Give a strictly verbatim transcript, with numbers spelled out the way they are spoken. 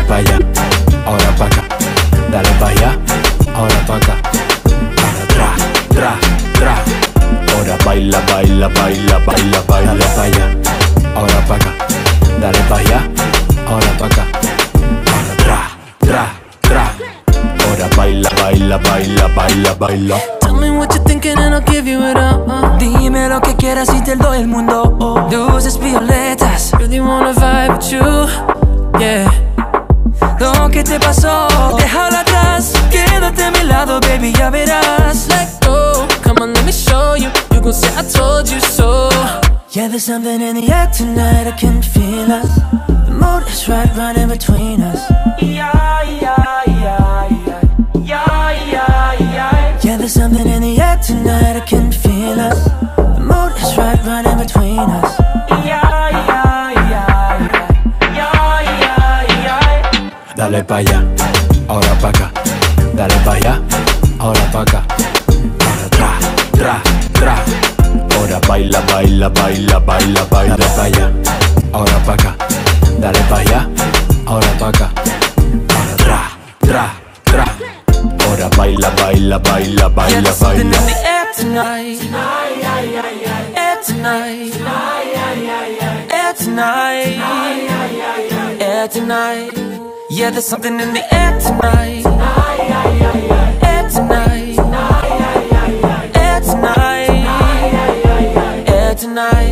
pa' allá, ahora pa' acá. Dale pa' allá, ahora pa' acá. Ahora tra, tra, tra. Ahora baila, baila, baila, baila, baila. Dale pa' allá, ahora pa' acá. Dale pa' allá, ahora pa' acá. Ahora tra, tra, tra. Ahora baila, baila, baila, baila, baila. Tell me what you're thinking and I'll give you it up. uh. Dime lo que quieras y te doy el mundo. oh. Luces violetas, really wanna vibe with you, yeah. Lo que te pasó, déjalo atrás. Quédate a mi lado, baby, ya verás. Let go, come on, let me show you. You gon' say I told you so. Yeah, there's something in the air tonight, I can feel us. The mood is right, running between us. Yeah, yeah, yeah, yeah. Yeah, yeah, yeah. Yeah, there's something in the air tonight, I can feel us. The mood is right, running between us. Yeah, yeah, yeah, yeah. Yeah, yeah, yeah. Dale pa' allá, ahora pa' acá. Dale pa' allá, ahora pa' acá. Ahora tra, tra, tra. Ahora baila, baila, baila, baila, baila. Dale pa' allá, ahora pa' acá. Dale pa' allá, ahora pa' acá. Ahora tra, tra, tra. Ahora baila, baila, baila, baila, Yeah, there's something in baila. the air tonight. Air tonight. Air tonight. Air tonight. Yeah, there's something in the air tonight. Air tonight. Air tonight. Air tonight.